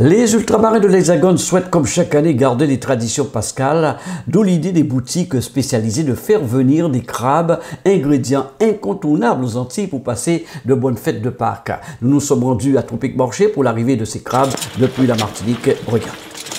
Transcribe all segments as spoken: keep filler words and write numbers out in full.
Les ultramarins de l'Hexagone souhaitent comme chaque année garder les traditions pascales, d'où l'idée des boutiques spécialisées de faire venir des crabes, ingrédients incontournables aux Antilles pour passer de bonnes fêtes de Pâques. Nous nous sommes rendus à Tropic Marché pour l'arrivée de ces crabes depuis la Martinique. Regardez.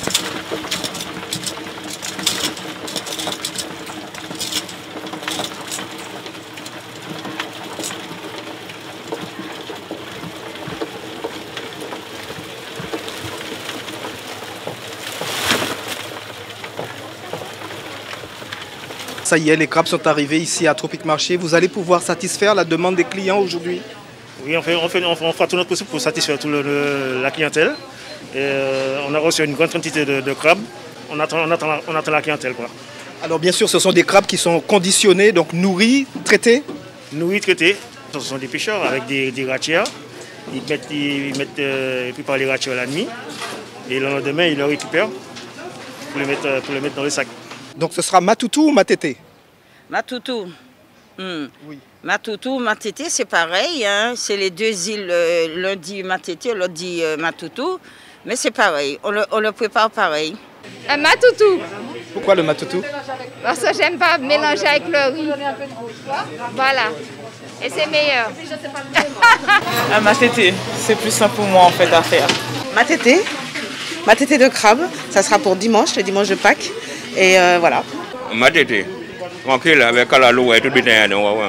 Ça y est, les crabes sont arrivés ici à Tropic Marché. Vous allez pouvoir satisfaire la demande des clients aujourd'hui? Oui, on, fait, on, fait, on fera tout notre possible pour satisfaire tout le, le, la clientèle. Et, euh, on a reçu une grande quantité de, de crabes. On attend, on, attend la, on attend la clientèle, quoi. Alors bien sûr, ce sont des crabes qui sont conditionnés, donc nourris, traités? Nourris, traités. Ce sont des pêcheurs avec des, des ratières. Ils mettent, ils mettent euh, ils préparent les ratières la nuit. Et le lendemain, ils les récupèrent pour les mettre, pour les mettre dans le sac. Donc ce sera Matoutou ou Matété? Matoutou. Hmm. Oui. Matoutou, Matété, c'est pareil. Hein. C'est les deux îles. Euh, l'un dit Matété, l'autre dit euh, Matoutou. Mais c'est pareil. On le, on le prépare pareil. Un Matoutou. Pourquoi le Matoutou? Parce que j'aime pas mélanger avec le riz. Voilà. Et c'est meilleur. Un Matété, c'est plus simple pour moi en fait à faire. Matété, Matété de crabe, ça sera pour dimanche, le dimanche de Pâques. Et euh, voilà. Matété, tranquille, avec à la l'eau et tout bien.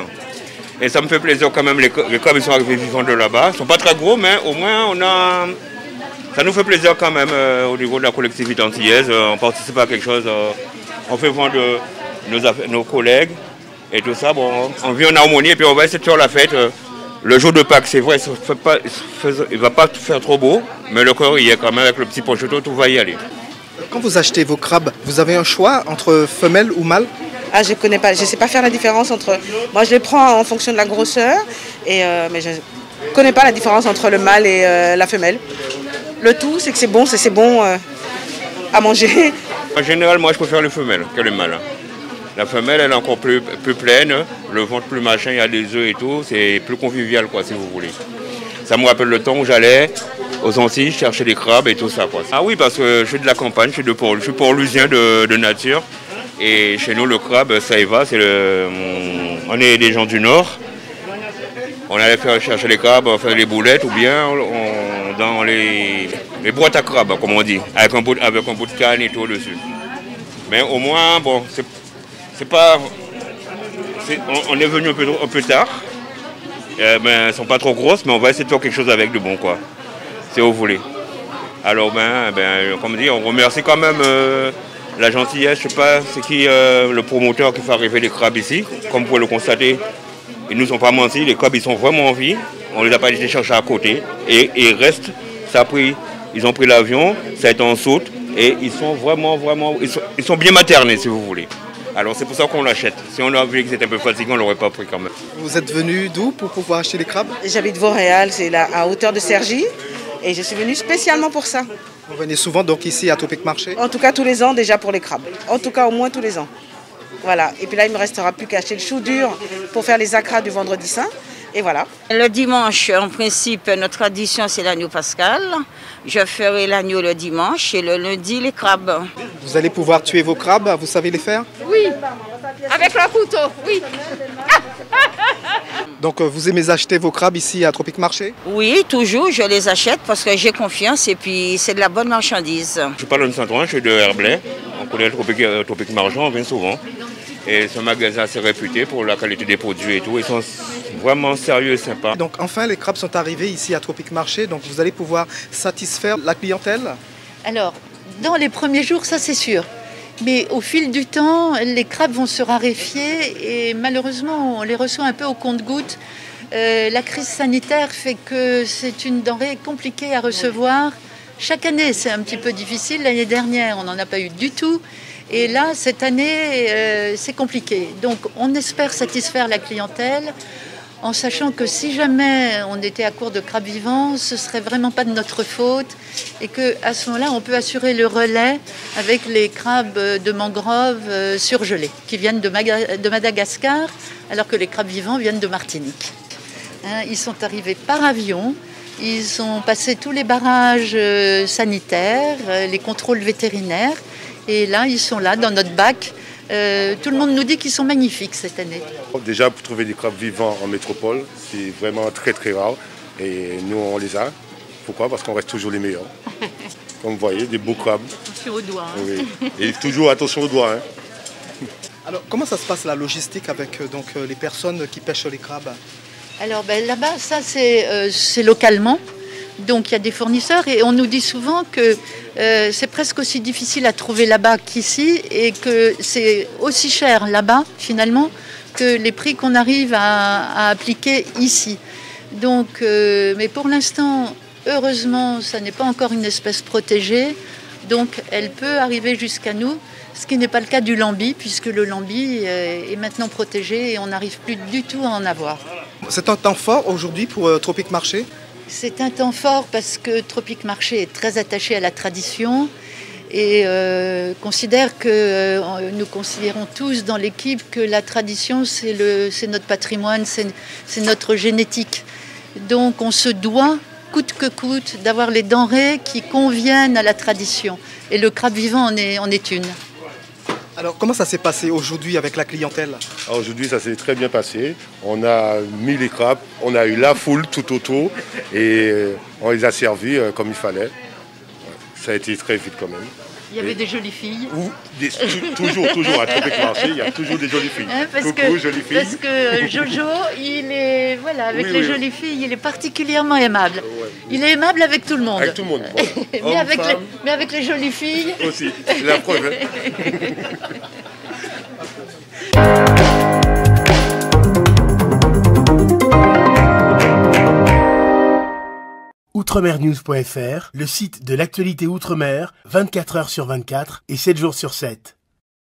Et ça me fait plaisir quand même, les, les crabes ils sont arrivés vivants de là-bas. Ils ne sont pas très gros, mais au moins on a... ça nous fait plaisir quand même euh, au niveau de la collectivité antillaise. Euh, on participe à quelque chose, euh, on fait vendre nos, nos collègues et tout ça. Bon, on vit en harmonie et puis on va essayer de faire la fête. Euh, le jour de Pâques, c'est vrai, il ne va pas faire trop beau, mais le corps il est quand même avec le petit ponchoto, tout va y aller. Quand vous achetez vos crabes, vous avez un choix entre femelle ou mâle? Ah, je connais pas, je sais pas faire la différence entre... Moi, je les prends en fonction de la grosseur, et, euh, mais je ne connais pas la différence entre le mâle et euh, la femelle. Le tout, c'est que c'est bon, c'est bon euh, à manger. En général, moi, je préfère les femelles que les mâles. La femelle, elle est encore plus, plus pleine, le ventre plus machin, il y a des œufs et tout, c'est plus convivial, quoi, si vous voulez. Ça me rappelle le temps où j'allais aux Antilles chercher des crabes et tout ça, quoi. Ah oui, parce que je suis de la campagne, je suis de Port, je suis portlusien de, de nature. Et chez nous, le crabe, ça y va, c'est le, on est des gens du Nord. On allait faire chercher les crabes, faire les boulettes ou bien on, dans les, les boîtes à crabes, comme on dit, avec un bout, avec un bout de canne et tout dessus. Mais au moins, bon, c'est, c'est pas... C'est, on, on est venu un peu, un peu tard. Euh, ben, elles ne sont pas trop grosses, mais on va essayer de faire quelque chose avec de bon, quoi. Si vous voulez. Alors, ben, ben, comme dit, on remercie quand même euh, la gentillesse, je sais pas, c'est qui euh, le promoteur qui fait arriver les crabes ici. Comme vous pouvez le constater, ils ne nous ont pas menti, les crabes, ils sont vraiment en vie. On ne les a pas été chercher à côté. Et ils restent, ça a pris, ils ont pris l'avion, ça a été en saute, et ils sont vraiment, vraiment, ils sont, ils sont bien maternés, si vous voulez. Alors c'est pour ça qu'on l'achète. Si on a vu que c'était un peu fatiguant, on ne l'aurait pas pris quand même. Vous êtes venu d'où pour pouvoir acheter les crabes? J'habite Vauréal, c'est là, à hauteur de Cergy. Et je suis venue spécialement pour ça. Vous venez souvent donc ici à Tropic Marché? En tout cas tous les ans déjà pour les crabes. En tout cas au moins tous les ans. Voilà. Et puis là il ne me restera plus qu'à acheter le chou dur pour faire les acras du vendredi saint. Et voilà. Le dimanche, en principe, notre tradition c'est l'agneau pascal. Je ferai l'agneau le dimanche et le lundi les crabes. Vous allez pouvoir tuer vos crabes, vous savez les faire? Oui, avec le couteau, oui. Donc vous aimez acheter vos crabes ici à Tropic Marché? Oui, toujours, je les achète parce que j'ai confiance et puis c'est de la bonne marchandise. Je suis pas dans le Saint-Ouen, je suis de Herblay. On connaît le Tropic, euh, Tropic Marché, on vient souvent. Et c'est un magasin assez réputé pour la qualité des produits et tout. Ils sont vraiment sérieux et sympas. Donc enfin les crabes sont arrivés ici à Tropic Marché, donc vous allez pouvoir satisfaire la clientèle? Alors, dans les premiers jours, ça c'est sûr. Mais au fil du temps, les crabes vont se raréfier et malheureusement, on les reçoit un peu au compte-gouttes. Euh, la crise sanitaire fait que c'est une denrée compliquée à recevoir. Chaque année, c'est un petit peu difficile. L'année dernière, on n'en a pas eu du tout. Et là, cette année, euh, c'est compliqué. Donc, on espère satisfaire la clientèle en sachant que si jamais on était à court de crabes vivants, ce ne serait vraiment pas de notre faute et qu'à ce moment-là, on peut assurer le relais avec les crabes de mangrove surgelés qui viennent de, Maga- de Madagascar alors que les crabes vivants viennent de Martinique. Hein, ils sont arrivés par avion Ils ont passé tous les barrages euh, sanitaires, euh, les contrôles vétérinaires. Et là, ils sont là, dans notre bac. Euh, tout le monde nous dit qu'ils sont magnifiques cette année. Déjà, pour trouver des crabes vivants en métropole, c'est vraiment très très rare. Et nous, on les a. Pourquoi? Parce qu'on reste toujours les meilleurs. Comme vous voyez, des beaux crabes. Attention aux doigts. Hein. Oui. Et toujours attention aux doigts. Hein. Alors, comment ça se passe la logistique avec euh, donc, euh, les personnes qui pêchent les crabes? Alors ben, là-bas, ça c'est euh, c'est localement. Donc il y a des fournisseurs et on nous dit souvent que euh, c'est presque aussi difficile à trouver là-bas qu'ici et que c'est aussi cher là-bas finalement que les prix qu'on arrive à, à appliquer ici. Donc, euh, mais pour l'instant, heureusement, ça n'est pas encore une espèce protégée, donc elle peut arriver jusqu'à nous, ce qui n'est pas le cas du lambi, puisque le lambi euh, est maintenant protégé et on n'arrive plus du tout à en avoir. C'est un temps fort aujourd'hui pour euh, Tropic Marché? C'est un temps fort parce que Tropic Marché est très attaché à la tradition et euh, considère que euh, nous considérons tous dans l'équipe que la tradition c'est le, c'est notre patrimoine, c'est, c'est notre génétique. Donc on se doit, coûte que coûte, d'avoir les denrées qui conviennent à la tradition. Et le crabe vivant en est, en est une. Alors comment ça s'est passé aujourd'hui avec la clientèle? Alors, aujourd'hui, ça s'est très bien passé. On a mis les crabes, on a eu la foule tout autour et on les a servis comme il fallait. Ça a été très vite quand même. Il y avait et des jolies filles. Ou des, toujours, toujours à Tropic Marché, il y a toujours des jolies filles. Hein, parce, Coucou, que, jolies filles. parce que Jojo, il est, voilà, avec oui, les oui. jolies filles, il est particulièrement aimable. Ouais. Il est aimable avec tout le monde. Avec tout le monde. Voilà. mais, Homme, avec les, femme. mais avec les jolies filles. Aussi, c'est la preuve. Hein. outremernews point f r, le site de l'actualité outre-mer, vingt-quatre heures sur vingt-quatre et sept jours sur sept.